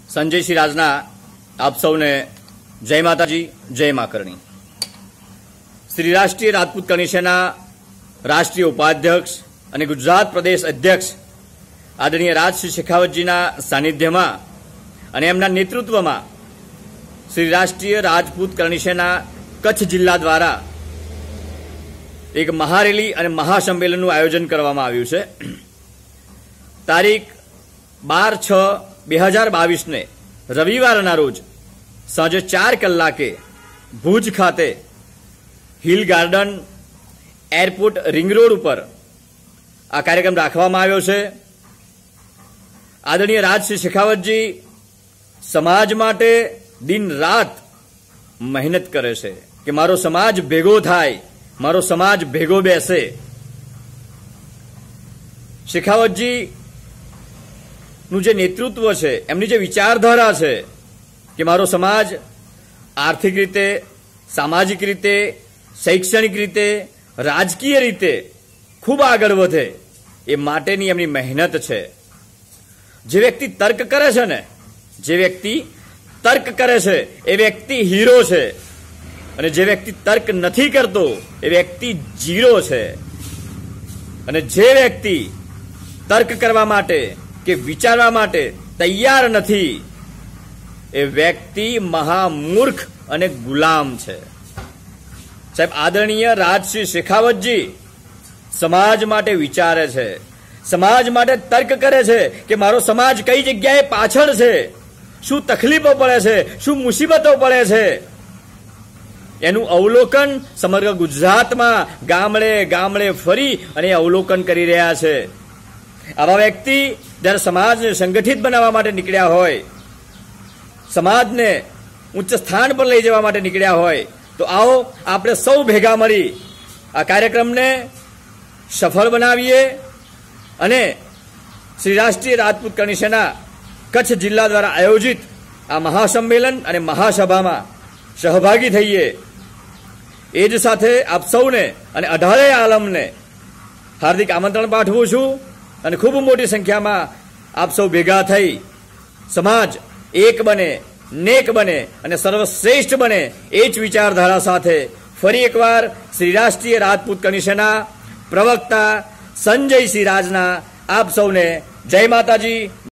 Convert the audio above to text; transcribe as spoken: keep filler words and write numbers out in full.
संजय श्री राजना आप सौने जय माताजी जय मां करणी। श्री राष्ट्रीय राजपूत करणी सेना राष्ट्रीय उपाध्यक्ष અને ગુજરાત પ્રદેશ અધ્યક્ષ આદરણીય રાજશ્રી શેખાવતજીના સાનિધ્યમાં અને એમના નેતૃત્વમાં શ્રી રાષ્ટ્રીય રાજપૂત કરણી સેના કચ્છ જિલ્લા દ્વારા એક મહારેલી અને મહાસંમેલનનું આયોજન કરવામાં આવ્યું છે। તારીખ બાર છ બે હજાર બાવીસને રવિવારના રોજ સાંજે ચાર કલાકે ભુજ ખાતે hill garden airport ring road ઉપર આ કાર્યક્રમ રાખવામાં આવ્યો છે। આદરણીય રાજશ્રી શેખાવતજી સમાજ માટે દિન રાત મહેનત કરે છે કે મારો સમાજ ભેગો થાય, મારો સમાજ ભેગો બેસે। શેખાવતજી નું જે નેતૃત્વ છે, એમની જે વિચારધારા છે કે મારો સમાજ આર્થિક રીતે, સામાજિક રીતે, શૈક્ષણિક રીતે, રાજકીય રીતે ખૂબ આગળ વધે એ માટેની એમની મહેનત છે। જે વ્યક્તિ તર્ક કરે છે ને, જે વ્યક્તિ તર્ક કરે છે એ વ્યક્તિ હીરો છે, અને જે વ્યક્તિ તર્ક નથી કરતો એ વ્યક્તિ જીરો છે। અને જે વ્યક્તિ તર્ક કરવા માટે કે વિચારવા માટે તૈયાર નથી એ વ્યક્તિ મહામૂર્ખ અને ગુલામ છે। સાહેબ, આદરણીય રાજશ્રી શેખાવતજી સમાજ માટે વિચારે છે, સમાજ માટે તર્ક કરે છે કે મારો સમાજ કઈ જગ્યાએ પાછળ છે, શું તકલીફો પડે છે, શું મુસીબતો પડે છે, એનું અવલોકન સમગ્ર ગુજરાતમાં ગામડે ગામડે ફરી અને અવલોકન કરી રહ્યા છે। આવા વ્યક્તિ જ્યારે સમાજને સંગઠિત બનાવવા માટે નીકળ્યા હોય, સમાજને ઉચ્ચ સ્થાન પર લઈ જવા માટે નીકળ્યા હોય, તો આવો આપણે સૌ ભેગા મળી આ કાર્યક્રમને સફળ બનાવીએ અને શ્રી રાષ્ટ્રીય રાજપૂત કરણી સેના કચ્છ જિલ્લા દ્વારા આયોજિત આ મહાસંમેલન અને મહાસભામાં સહભાગી થઈએ। એ જ સાથે આપ સૌને અને અઢારેય આલમને હાર્દિક આમંત્રણ પાઠવું છું અને ખૂબ મોટી સંખ્યામાં આપ સૌ ભેગા થઈ સમાજ એક બને, નેક બને અને સર્વશ્રેષ્ઠ બને એ જ વિચારધારા સાથે ફરી એકવાર શ્રી રાષ્ટ્રીય રાજપૂત કરણી સેના પ્રવક્તા સંજય સિંહ રાજના આપ સૌને જય માતાજી।